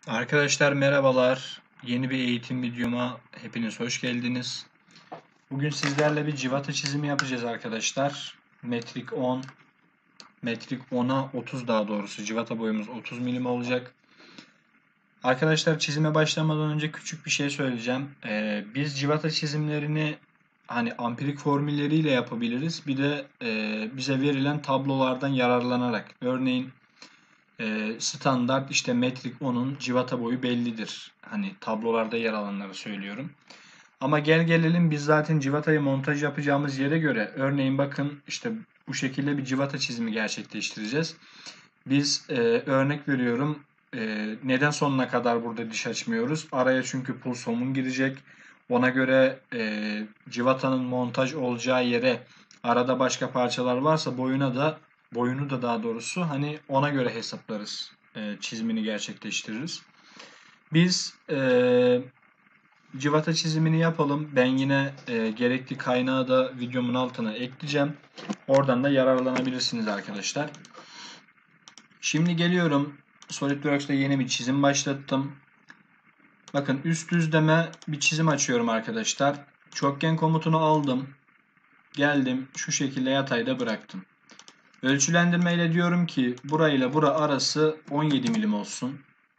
Arkadaşlar merhabalar. Yeni bir eğitim videoma hepiniz hoş geldiniz. Bugün sizlerle bir civata çizimi yapacağız arkadaşlar. Metrik 10, metrik 10'a 30 daha doğrusu. Civata boyumuz 30 milim olacak. Arkadaşlar çizime başlamadan önce küçük bir şey söyleyeceğim. Biz civata çizimlerini hani ampirik formülleriyle yapabiliriz. Bir de bize verilen tablolardan yararlanarak. Örneğin standart işte metrik 10'un civata boyu bellidir. Hani tablolarda yer alanları söylüyorum. Ama gel gelelim biz zaten civatayı montaj yapacağımız yere göre örneğin bakın işte bu şekilde bir civata çizimi gerçekleştireceğiz. Biz örnek veriyorum neden sonuna kadar burada diş açmıyoruz? Araya çünkü pul somun girecek. Ona göre civatanın montaj olacağı yere arada başka parçalar varsa boyunu da daha doğrusu hani ona göre hesaplarız. Çizimini gerçekleştiririz. Biz civata çizimini yapalım. Ben yine gerekli kaynağı da videomun altına ekleyeceğim. Oradan da yararlanabilirsiniz arkadaşlar. Şimdi geliyorum. SolidWorks'ta yeni bir çizim başlattım. Bakın üst düzleme bir çizim açıyorum arkadaşlar. Çokgen komutunu aldım. Geldim şu şekilde yatayda bıraktım. Ölçülendirme ile diyorum ki burayla bura arası 17 milim olsun.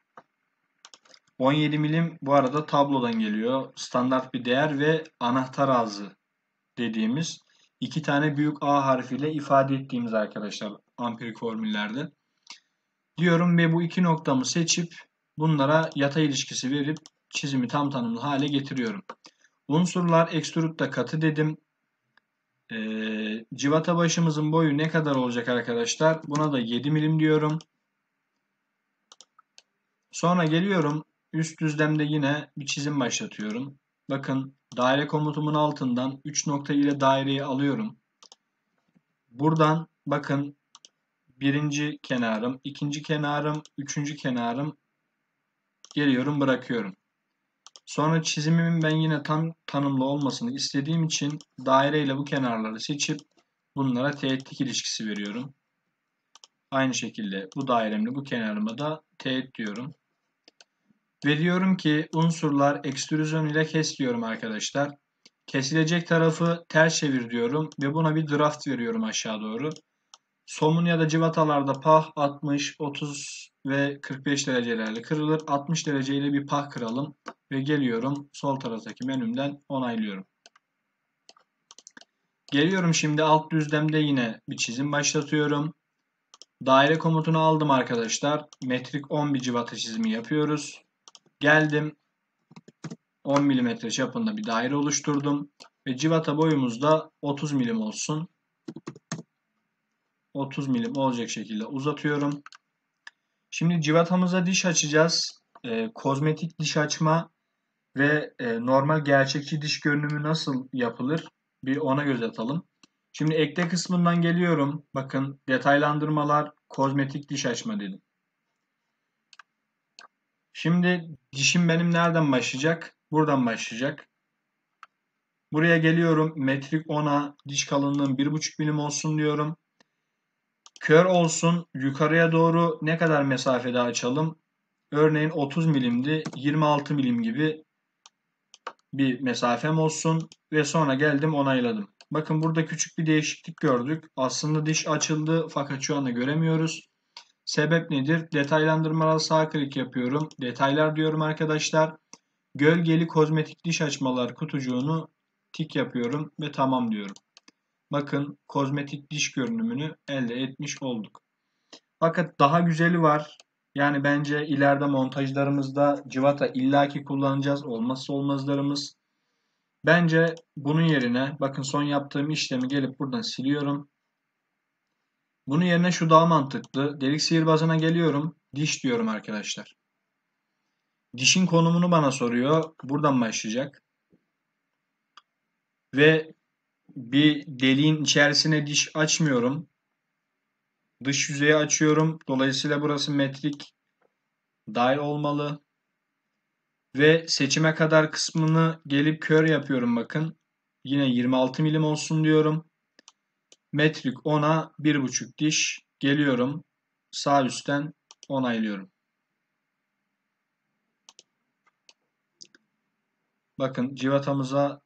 17 milim bu arada tablodan geliyor. Standart bir değer ve anahtar ağzı dediğimiz iki tane büyük A harfiyle ifade ettiğimiz arkadaşlar ampirik formüllerde. Diyorum ve bu iki noktamı seçip bunlara yatay ilişkisi verip çizimi tam tanımlı hale getiriyorum. Unsurlar extrude'da katı dedim. Civata başımızın boyu ne kadar olacak arkadaşlar? Buna da 7 milim diyorum. Sonra geliyorum üst düzlemde yine bir çizim başlatıyorum. Bakın daire komutumun altından 3 nokta ile daireyi alıyorum. Buradan bakın birinci kenarım, ikinci kenarım, üçüncü kenarım geliyorum bırakıyorum. Sonra çizimimin ben yine tam tanımlı olmasını istediğim için daire ile bu kenarları seçip bunlara teğetlik ilişkisi veriyorum. Aynı şekilde bu dairemle bu kenarıma da teğet diyorum. Ve diyorum ki unsurlar ekstrüzyon ile kes diyorum arkadaşlar. Kesilecek tarafı ters çevir diyorum ve buna bir draft veriyorum aşağı doğru. Somun ya da civatalarda pah 60, 30 ve 45 derecelerle kırılır. 60 dereceyle bir pah kıralım ve geliyorum sol taraftaki menümden onaylıyorum. Geliyorum şimdi alt düzlemde yine bir çizim başlatıyorum. Daire komutunu aldım arkadaşlar. Metrik 10 bir civata çizimi yapıyoruz. Geldim 10 mm çapında bir daire oluşturdum. Ve civata boyumuz da 30 milim olsun. 30 milim olacak şekilde uzatıyorum. Şimdi civatamıza diş açacağız. Kozmetik diş açma ve normal gerçekçi diş görünümü nasıl yapılır? Bir ona göz atalım. Şimdi ekle kısmından geliyorum. Bakın detaylandırmalar, kozmetik diş açma dedim. Şimdi dişim benim nereden başlayacak? Buradan başlayacak. Buraya geliyorum. Metrik 10'a diş kalınlığım 1,5 milim olsun diyorum. Kör olsun. Yukarıya doğru ne kadar mesafede açalım? Örneğin 30 milimdi. 26 milim gibi bir mesafem olsun. Ve sonra geldim onayladım. Bakın burada küçük bir değişiklik gördük. Aslında diş açıldı fakat şu anda göremiyoruz. Sebep nedir? Detaylandırmalara sağ klik yapıyorum. Detaylar diyorum arkadaşlar. Gölgeli kozmetik diş açmalar kutucuğunu tik yapıyorum ve tamam diyorum. Bakın kozmetik diş görünümünü elde etmiş olduk. Fakat daha güzeli var. Yani bence ileride montajlarımızda cıvata illaki kullanacağız. Olmazsa olmazlarımız. Bence bunun yerine bakın son yaptığım işlemi gelip buradan siliyorum. Bunun yerine şu daha mantıklı. Delik sihirbazına geliyorum. Diş diyorum arkadaşlar. Dişin konumunu bana soruyor. Buradan başlayacak. Ve bir deliğin içerisine diş açmıyorum. Dış yüzeyi açıyorum. Dolayısıyla burası metrik dahil olmalı. Ve seçime kadar kısmını gelip kör yapıyorum bakın. Yine 26 milim olsun diyorum. Metrik 10'a 1,5 diş geliyorum. Sağ üstten onaylıyorum. Bakın civatamıza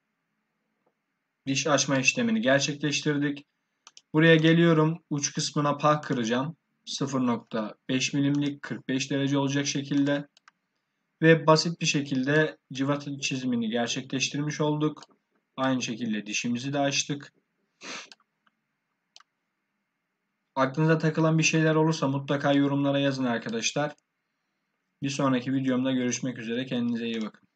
diş açma işlemini gerçekleştirdik. Buraya geliyorum. Uç kısmına pah kıracağım. 0,5 milimlik 45 derece olacak şekilde. Ve basit bir şekilde civata çizimini gerçekleştirmiş olduk. Aynı şekilde dişimizi de açtık. Aklınıza takılan bir şeyler olursa mutlaka yorumlara yazın arkadaşlar. Bir sonraki videomda görüşmek üzere. Kendinize iyi bakın.